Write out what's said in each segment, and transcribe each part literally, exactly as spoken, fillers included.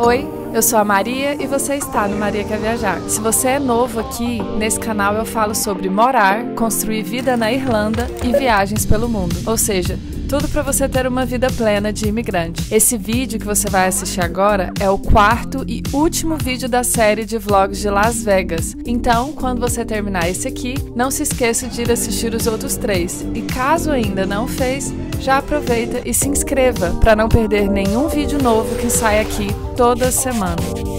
Oi, eu sou a Maria e você está no Maria Quer Viajar. Se você é novo aqui, nesse canal eu falo sobre morar, construir vida na Irlanda e viagens pelo mundo. Ou seja, tudo para você ter uma vida plena de imigrante. Esse vídeo que você vai assistir agora é o quarto e último vídeo da série de vlogs de Las Vegas. Então, quando você terminar esse aqui, não se esqueça de ir assistir os outros três. E caso ainda não fez, já aproveita e se inscreva para não perder nenhum vídeo novo que sai aqui toda semana.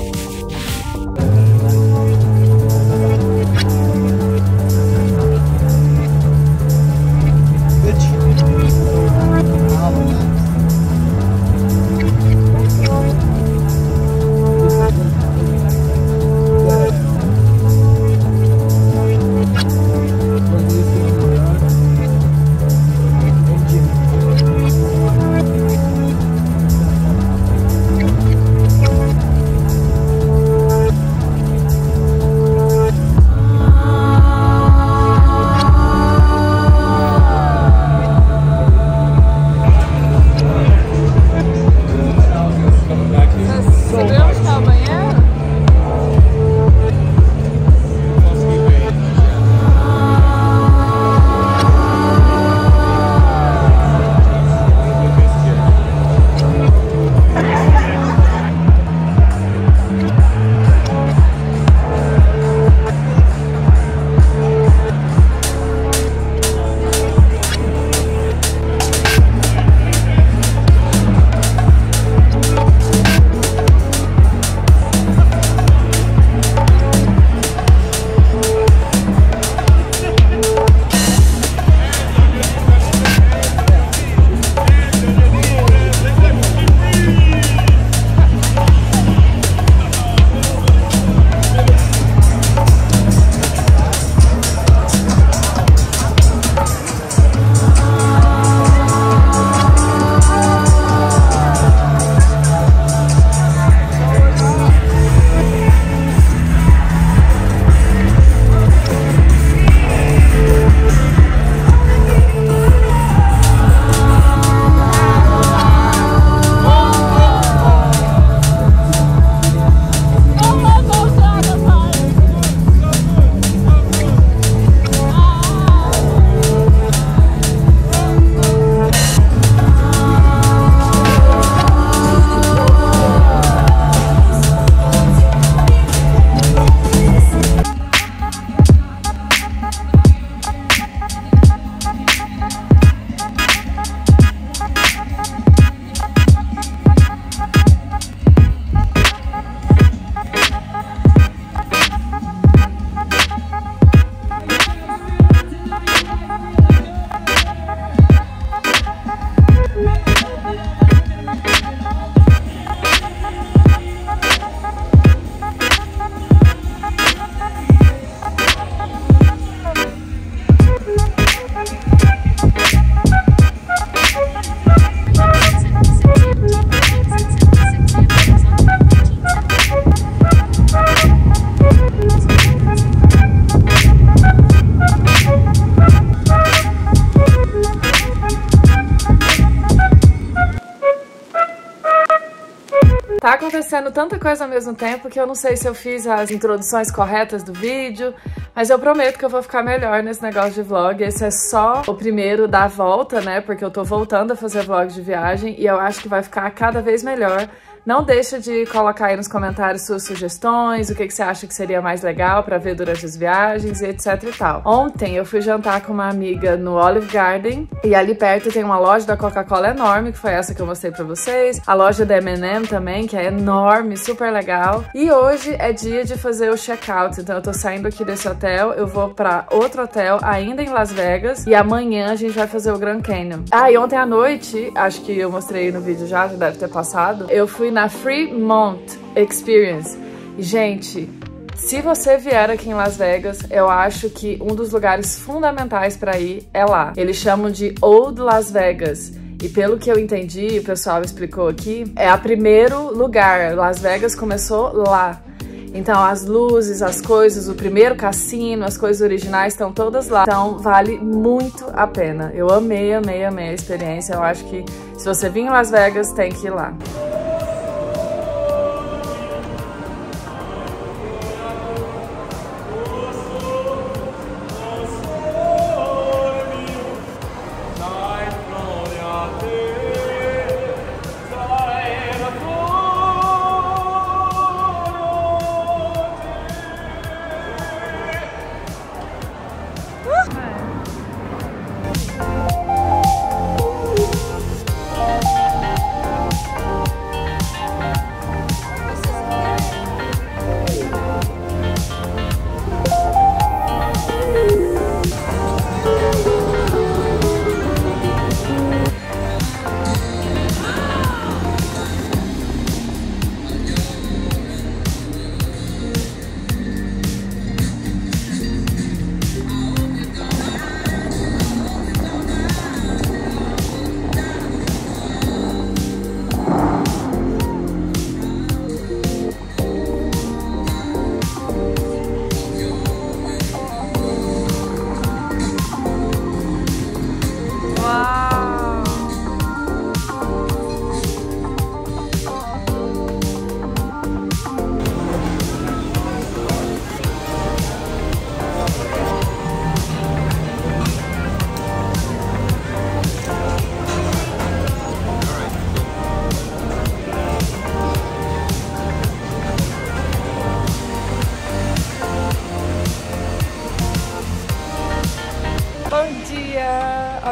Tá acontecendo tanta coisa ao mesmo tempo que eu não sei se eu fiz as introduções corretas do vídeo, mas eu prometo que eu vou ficar melhor nesse negócio de vlog. Esse é só o primeiro da volta, né? Porque eu tô voltando a fazer vlog de viagem e eu acho que vai ficar cada vez melhor. Não deixa de colocar aí nos comentários suas sugestões, o que, que você acha que seria mais legal pra ver durante as viagens e etc e tal. Ontem eu fui jantar com uma amiga no Olive Garden e ali perto tem uma loja da Coca-Cola enorme, que foi essa que eu mostrei pra vocês. A loja da M and M também, que é enorme, super legal. E hoje é dia de fazer o check-out, então eu tô saindo aqui desse hotel, eu vou pra outro hotel ainda em Las Vegas e amanhã a gente vai fazer o Grand Canyon. Ah, e ontem à noite, acho que eu mostrei no vídeo já, já deve ter passado, eu fui na Fremont Experience. Gente, se você vier aqui em Las Vegas, eu acho que um dos lugares fundamentais para ir é lá. Eles chamam de Old Las Vegas. E pelo que eu entendi, o pessoal explicou aqui, é o primeiro lugar. Las Vegas começou lá. Então as luzes, as coisas, o primeiro cassino, as coisas originais estão todas lá. Então vale muito a pena. Eu amei, amei, amei a experiência. Eu acho que se você vir em Las Vegas, tem que ir lá.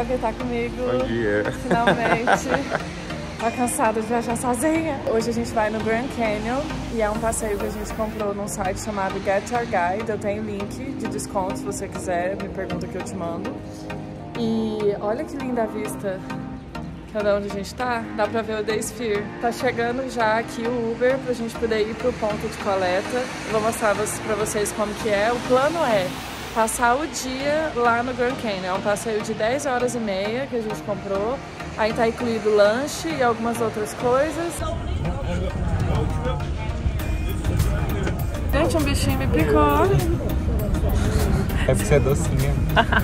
vlog, tá comigo. Bom dia. Finalmente. Tá cansada de viajar sozinha. Hoje a gente vai no Grand Canyon e é um passeio que a gente comprou num site chamado Get Your Guide. Eu tenho link de desconto se você quiser, me pergunta que eu te mando. E olha que linda a vista. Cada onde a gente tá, dá pra ver o The Sphere. Tá chegando já aqui o Uber pra gente poder ir pro ponto de coleta. Eu vou mostrar pra vocês como que é. O plano é passar o dia lá no Grand Canyon. É um passeio de dez horas e meia que a gente comprou. Aí tá incluído lanche e algumas outras coisas. Gente, um bichinho me picou. É porque você é docinha.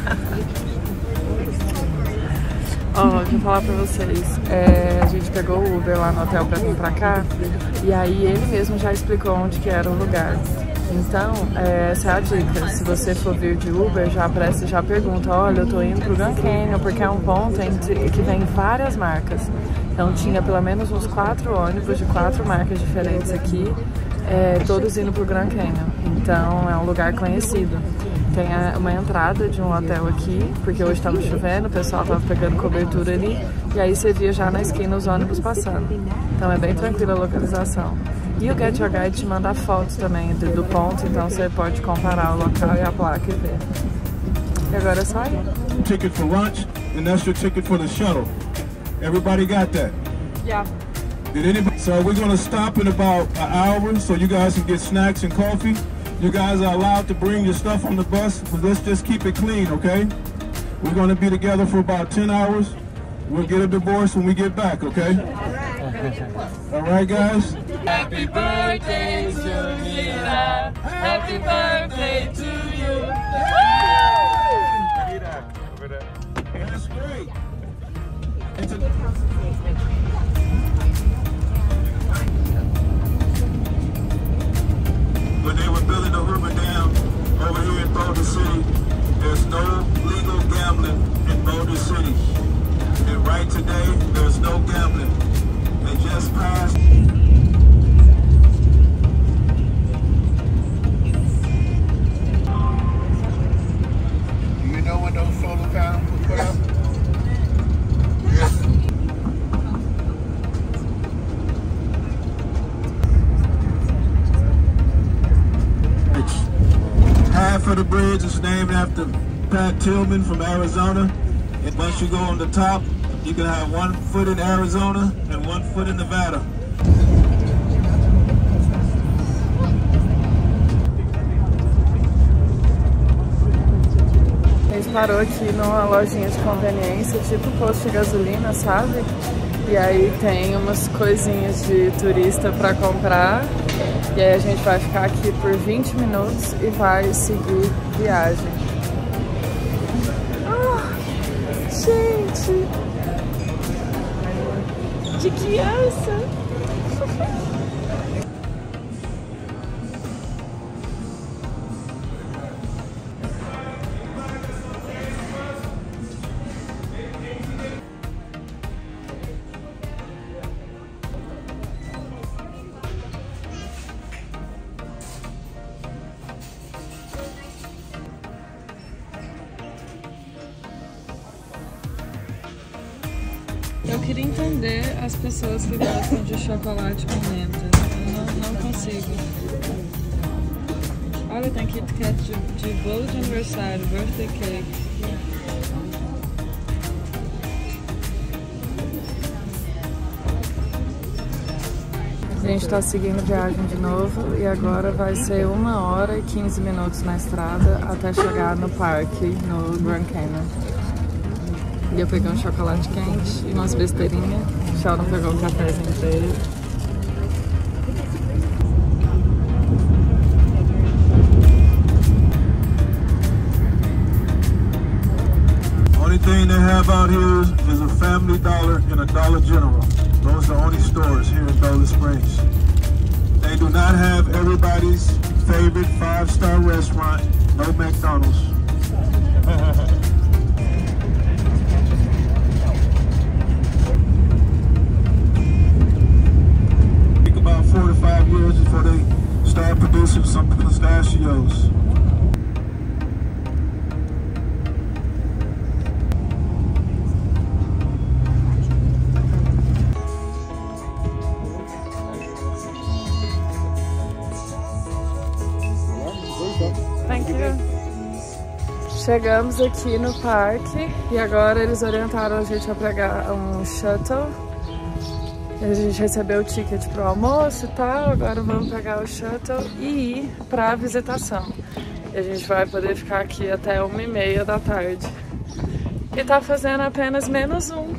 Ó, oh, deixa eu falar pra vocês. É, a gente pegou o Uber lá no hotel pra vir pra cá. E aí ele mesmo já explicou onde que era o lugar. Então, é, essa é a dica. Se você for vir de Uber, já aparece, já pergunta, olha, eu tô indo pro Grand Canyon, porque é um ponto entre, que vem várias marcas. Então tinha pelo menos uns quatro ônibus de quatro marcas diferentes aqui, é, todos indo pro Grand Canyon. Então é um lugar conhecido. Tem uma entrada de um hotel aqui, porque hoje estava chovendo, o pessoal tava pegando cobertura ali, e aí você via já na esquina os ônibus passando. Então é bem tranquila a localização. E o Get Your Guide te manda fotos também do, do ponto, então você pode comparar o local e a placa e ver. E agora é só ir. Ticket for lunch, and that's your ticket for the shuttle. Everybody got that? Yeah. Did anybody? So we're gonna stop in about an hour, so you guys can get snacks and coffee. You guys are allowed to bring your stuff on the bus, but let's just keep it clean, okay? We're gonna be together for about ten hours. We'll get a divorce when we get back, okay? All right, guys? Happy birthday to Mira. Happy birthday to you. That's great. It's a when they were building the Hoover Dam over here in Boulder City, there's no legal gambling in Boulder City. And right today, there's no gambling. They just passed. Do you know when those solar panels were put up? Yes. Half of the bridge is named after Pat Tillman from Arizona. And once you go on the top, you can have one foot in Arizona and one foot in Nevada. A gente parou aqui numa lojinha de conveniência, tipo posto de gasolina, sabe? E aí tem umas coisinhas de turista pra comprar. E aí a gente vai ficar aqui por vinte minutos e vai seguir viagem. Ah, gente! De criança! Eu queria entender as pessoas que gostam de chocolate com menta. Eu não, não consigo. Olha, tem Kit Kat de, de bolo de aniversário, birthday cake. A gente tá seguindo viagem de novo e agora vai ser uma hora e quinze minutos na estrada até chegar no parque, no Grand Canyon. E eu peguei um chocolate quente e umas besteirinhas. O Sheldon pegou o cafezinho dele. Only thing they have out here is a Family Dollar and a Dollar General. Those are the only stores here in Boulder Springs. They do not have everybody's favorite five-star restaurant, no McDonald's. Take about four to five years before they start producing some pistachios. dia. Chegamos aqui no parque e agora eles orientaram a gente a pegar um shuttle. A gente recebeu o ticket pro almoço e tal, agora vamos pegar o shuttle e ir pra visitação. E a gente vai poder ficar aqui até uma e meia da tarde. E tá fazendo apenas menos um.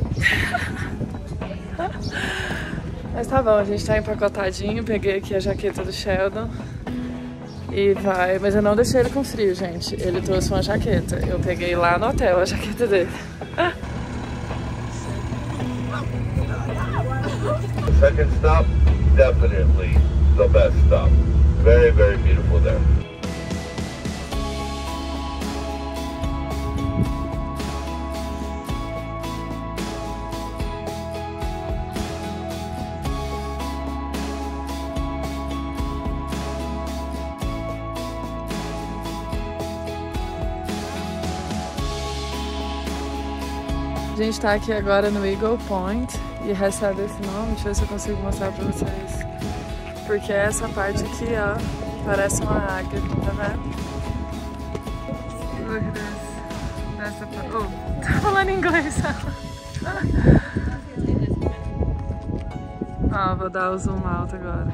Mas tá bom, a gente tá empacotadinho, peguei aqui a jaqueta do Sheldon. E vai, mas eu não deixei ele com frio, gente. Ele trouxe uma jaqueta. Eu peguei lá no hotel a jaqueta dele. Second stop, definitely the best stop. Very, very beautiful there. A gente tá aqui agora no Eagle Point e recebe esse nome, deixa eu ver se eu consigo mostrar pra vocês. Porque essa parte aqui, ó, parece uma águia, tá vendo? Look at this. That's the... Oh, tá falando inglês. Ó, vou dar o zoom alto agora.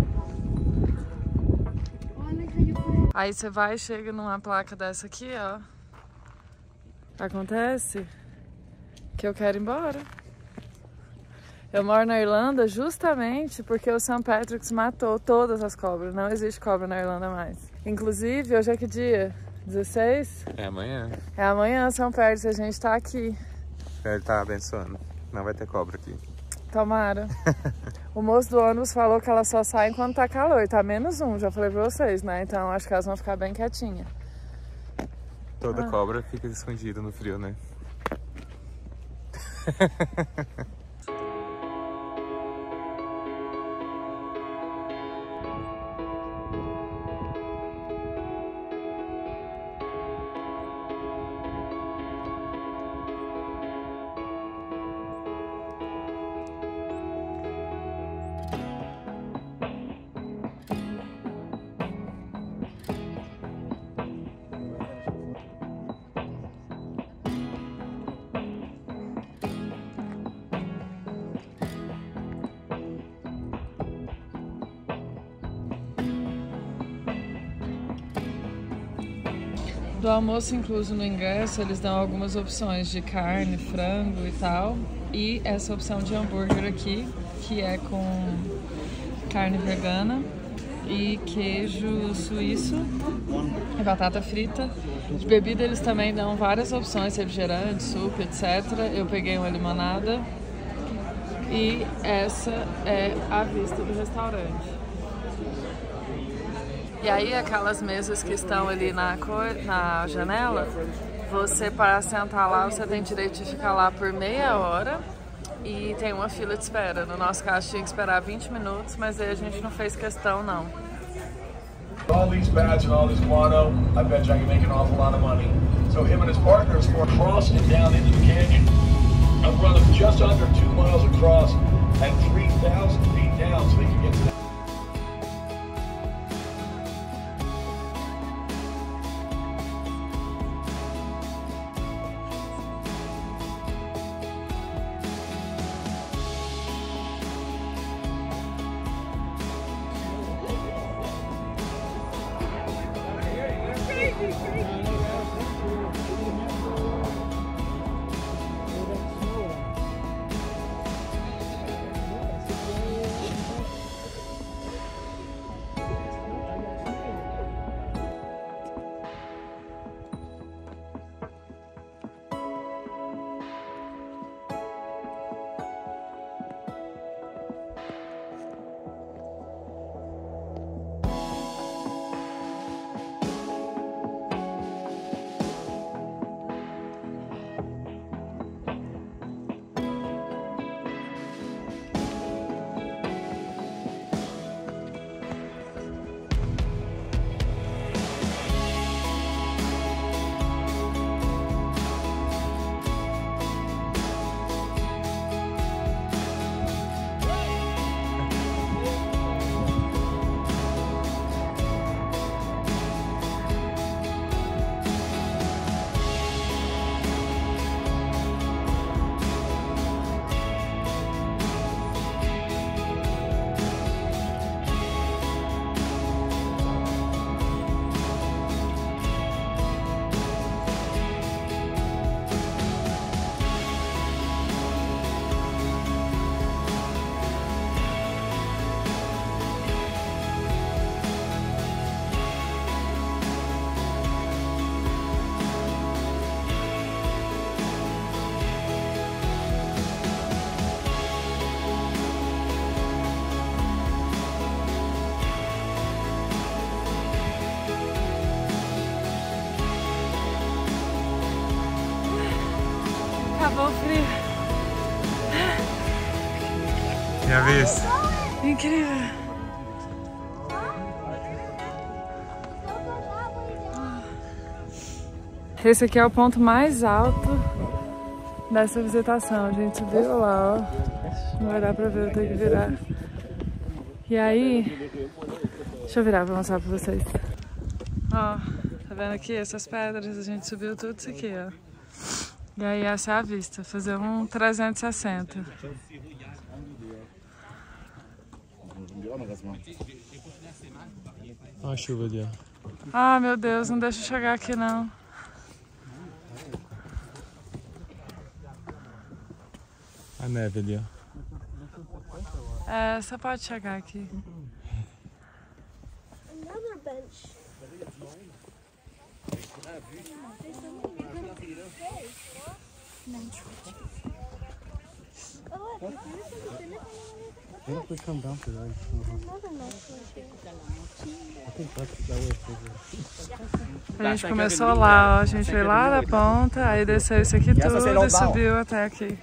Aí você vai e chega numa placa dessa aqui, ó. Acontece que eu quero ir embora. Eu moro na Irlanda justamente porque o Saint Patrick's matou todas as cobras. Não existe cobra na Irlanda mais. Inclusive, hoje é que dia? dezesseis? É amanhã. É amanhã, Saint Patrick's, a gente tá aqui. Ele tá abençoando. Não vai ter cobra aqui. Tomara. O moço do ônibus falou que ela só sai quando tá calor. Tá menos um, já falei pra vocês, né? Então acho que elas vão ficar bem quietinhas. Toda Ah. cobra fica escondida no frio, né? Do almoço incluso no ingresso, eles dão algumas opções de carne, frango e tal. E essa opção de hambúrguer aqui, que é com carne vegana e queijo suíço e batata frita. De bebida eles também dão várias opções, refrigerante, suco, etcétera. Eu peguei uma limonada e essa é a vista do restaurante. E aí aquelas mesas que estão ali na, cor, na janela, você para sentar lá, você tem direito de ficar lá por meia hora e tem uma fila de espera. No nosso caso tinha que esperar vinte minutos, mas aí a gente não fez questão não. All these bats and all this guano, I bet you I can make an awful lot of money. So him and his partners were crossing down into the canyon. A run of just under two miles across and three thousand feet down so they could get to that. acabou o frio. Minha vez. Incrível. Esse aqui é o ponto mais alto dessa visitação. A gente subiu lá, ó. Não vai dar pra ver, eu tenho que virar. E aí... Deixa eu virar pra mostrar pra vocês. Ó, tá vendo aqui essas pedras? A gente subiu tudo isso aqui, ó. E aí essa é a vista. Fazer um trezentos e sessenta. Olha a chuva ali, ó. Ah, meu Deus, não deixa eu chegar aqui, não. A neve ali, ó. É, você pode chegar aqui. Another bench. A gente começou lá, ó. A gente veio lá da ponta, aí desceu isso aqui tudo e subiu até aqui.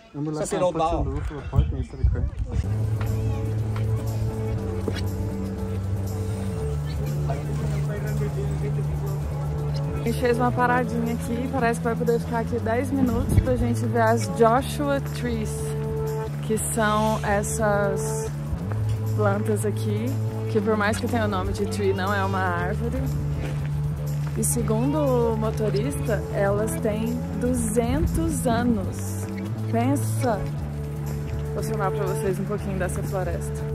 A gente fez uma paradinha aqui, parece que vai poder ficar aqui dez minutos pra gente ver as Joshua Trees, que são essas plantas aqui, que por mais que tenha o nome de tree, não é uma árvore. E segundo o motorista, elas têm duzentos anos. Pensa! Vou filmar pra vocês um pouquinho dessa floresta.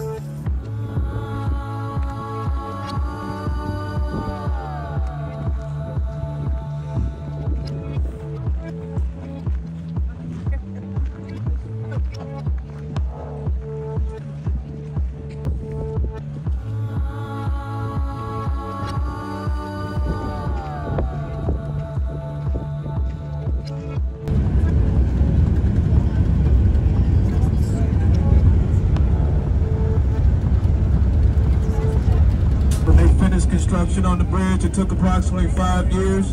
Construction on the bridge. It took approximately five years.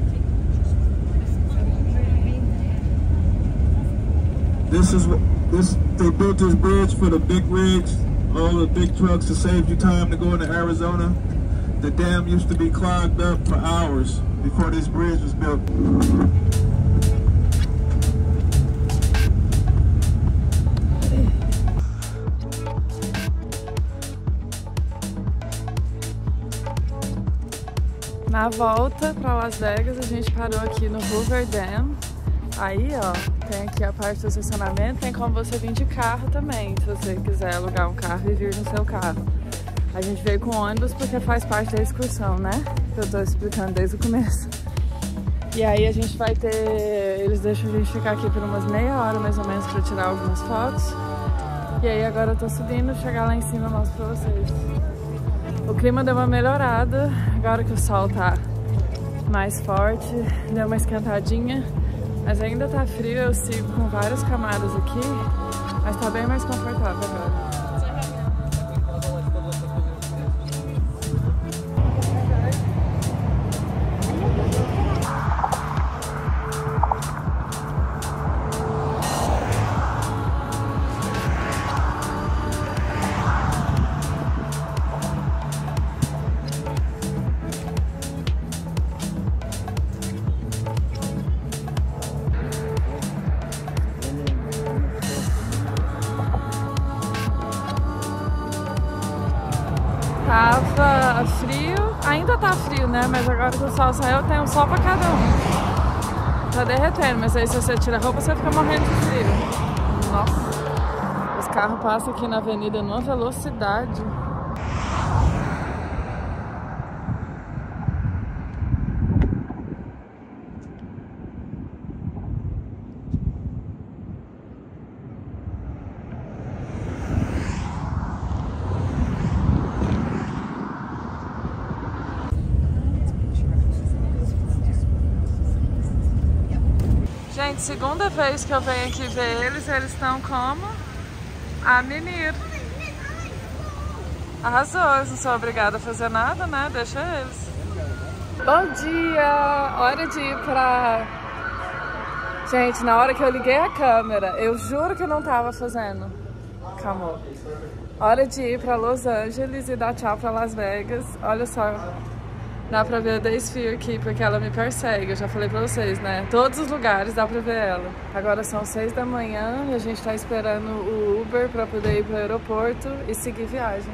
This is what this they built this bridge for the big rigs, all the big trucks, to save you time to go into Arizona. The dam used to be clogged up for hours before this bridge was built. Na volta para Las Vegas, a gente parou aqui no Hoover Dam. Aí, ó, tem aqui a parte do estacionamento, tem como você vir de carro também, se você quiser alugar um carro e vir no seu carro. A gente veio com ônibus porque faz parte da excursão, né? Que eu tô explicando desde o começo. E aí a gente vai ter... Eles deixam a gente ficar aqui por umas meia hora, mais ou menos, para tirar algumas fotos. E aí agora eu tô subindo, chegar lá em cima eu mostro pra vocês. O clima deu uma melhorada, agora que o sol tá mais forte, deu uma esquentadinha, mas ainda tá frio, eu sigo com várias camadas aqui, mas tá bem mais confortável agora. Tava frio, ainda tá frio, né? Mas agora que o sol saiu, tem um sol pra cada um. Tá derretendo, mas aí se você tira a roupa, você fica morrendo de frio. Nossa. Os carros passam aqui na avenida numa velocidade. Gente, segunda vez que eu venho aqui ver eles, eles estão como a mimir. Arrasou, eu não sou obrigada a fazer nada, né? Deixa eles. Bom dia! Hora de ir pra Gente, na hora que eu liguei a câmera, eu juro que eu não tava fazendo. Calma. Hora de ir pra Los Angeles e dar tchau pra Las Vegas. Olha só. Dá pra ver a Daysphere aqui, porque ela me persegue. Eu já falei pra vocês, né? Todos os lugares dá pra ver ela. Agora são seis da manhã e a gente tá esperando o Uber pra poder ir pro aeroporto e seguir viagem.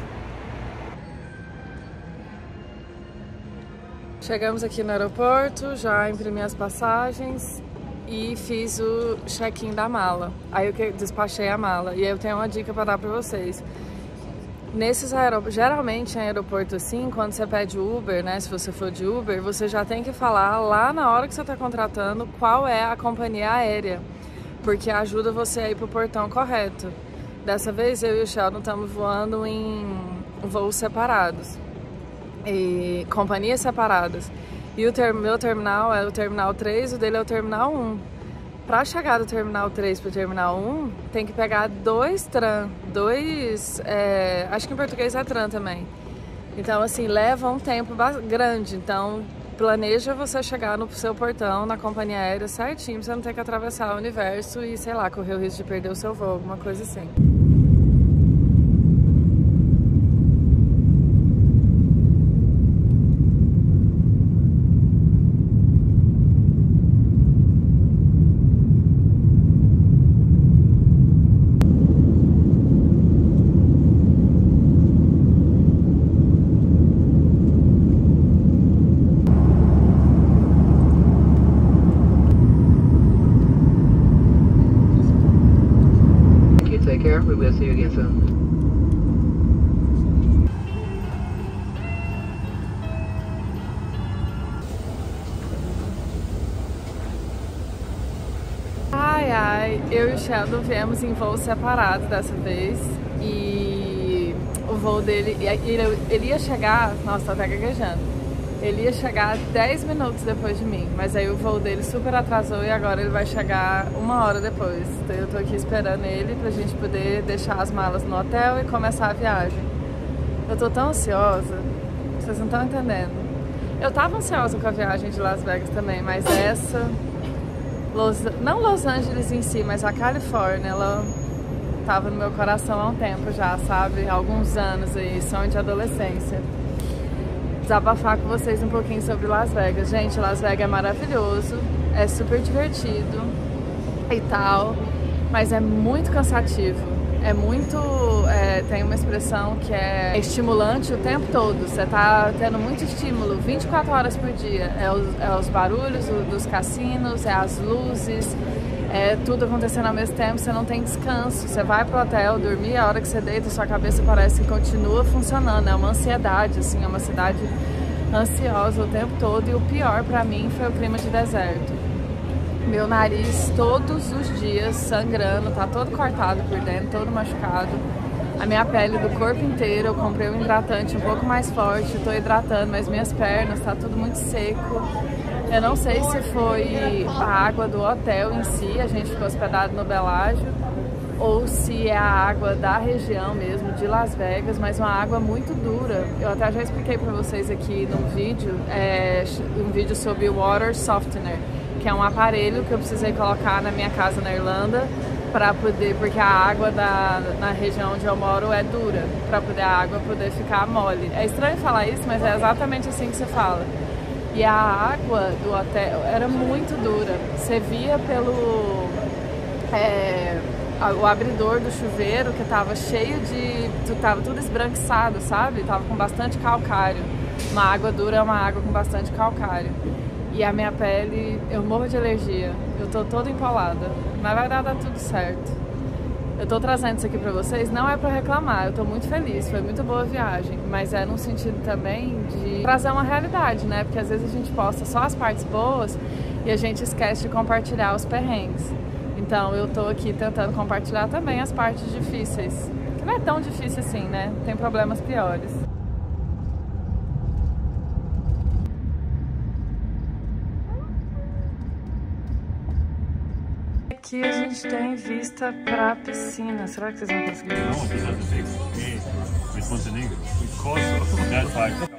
Chegamos aqui no aeroporto, já imprimi as passagens e fiz o check-in da mala. Aí eu despachei a mala. E aí eu tenho uma dica pra dar pra vocês. Nesses aeroportos, geralmente em aeroporto assim, quando você pede Uber, né, se você for de Uber, você já tem que falar lá na hora que você está contratando qual é a companhia aérea, porque ajuda você a ir pro portão correto. Dessa vez eu e o Sheldon estamos voando em voos separados, e companhias separadas, e o ter meu terminal é o terminal três, o dele é o terminal um. Para chegar do terminal três para o terminal um, tem que pegar dois tram, dois, é, acho que em português é tram também. Então, assim, leva um tempo grande. Então, planeja você chegar no seu portão, na companhia aérea certinho, pra você não ter que atravessar o universo e, sei lá, correr o risco de perder o seu voo, alguma coisa assim. Take care. We will see you again soon. Ai, ai, eu e o Sheldon viemos em voos separados dessa vez e o voo dele, ele, ele ia chegar, nossa, tô até gaguejando. Ele ia chegar dez minutos depois de mim, mas aí o voo dele super atrasou e agora ele vai chegar uma hora depois. Então eu tô aqui esperando ele pra gente poder deixar as malas no hotel e começar a viagem. Eu tô tão ansiosa, vocês não estão entendendo. Eu tava ansiosa com a viagem de Las Vegas também, mas essa, Los, não Los Angeles em si, mas a Califórnia, ela tava no meu coração há um tempo já, sabe? Há alguns anos aí, sonho de adolescência. Desabafar com vocês um pouquinho sobre Las Vegas. Gente, Las Vegas é maravilhoso, é super divertido e tal, mas é muito cansativo, é muito, é, tem uma expressão que é estimulante o tempo todo, você tá tendo muito estímulo vinte e quatro horas por dia, é os, é os barulhos dos cassinos, é as luzes, é tudo acontecendo ao mesmo tempo, você não tem descanso, você vai pro hotel dormir, a hora que você deita, sua cabeça parece que continua funcionando, é uma ansiedade, assim, é uma cidade ansiosa o tempo todo, e o pior pra mim foi o clima de deserto. Meu nariz todos os dias sangrando, tá todo cortado por dentro, todo machucado. A minha pele do corpo inteiro, eu comprei um hidratante um pouco mais forte, tô hidratando, mas minhas pernas, tá tudo muito seco. Eu não sei se foi a água do hotel em si, a gente ficou hospedado no Bellagio, ou se é a água da região mesmo, de Las Vegas, mas uma água muito dura. Eu até já expliquei pra vocês aqui num vídeo, é, um vídeo sobre o Water Softener, que é um aparelho que eu precisei colocar na minha casa na Irlanda, para poder, porque a água da, na região onde eu moro é dura, para poder a água poder ficar mole. É estranho falar isso, mas é exatamente assim que se fala. E a água do hotel era muito dura. Você via pelo é, o abridor do chuveiro que tava cheio de... tava tudo esbranquiçado, sabe? Tava com bastante calcário. Uma água dura é uma água com bastante calcário. E a minha pele, eu morro de alergia. Eu tô toda empolada. Mas vai dar, dar tudo certo. Eu tô trazendo isso aqui pra vocês, não é pra reclamar, eu tô muito feliz, foi muito boa a viagem, mas é no sentido também de trazer uma realidade, né? Porque às vezes a gente posta só as partes boas e a gente esquece de compartilhar os perrengues. Então eu tô aqui tentando compartilhar também as partes difíceis, que não é tão difícil assim, né? Tem problemas piores. Aqui a gente tem vista pra piscina. Será que vocês vão conseguir? No, we have to take with Montenegro. With Kosovo. That's why.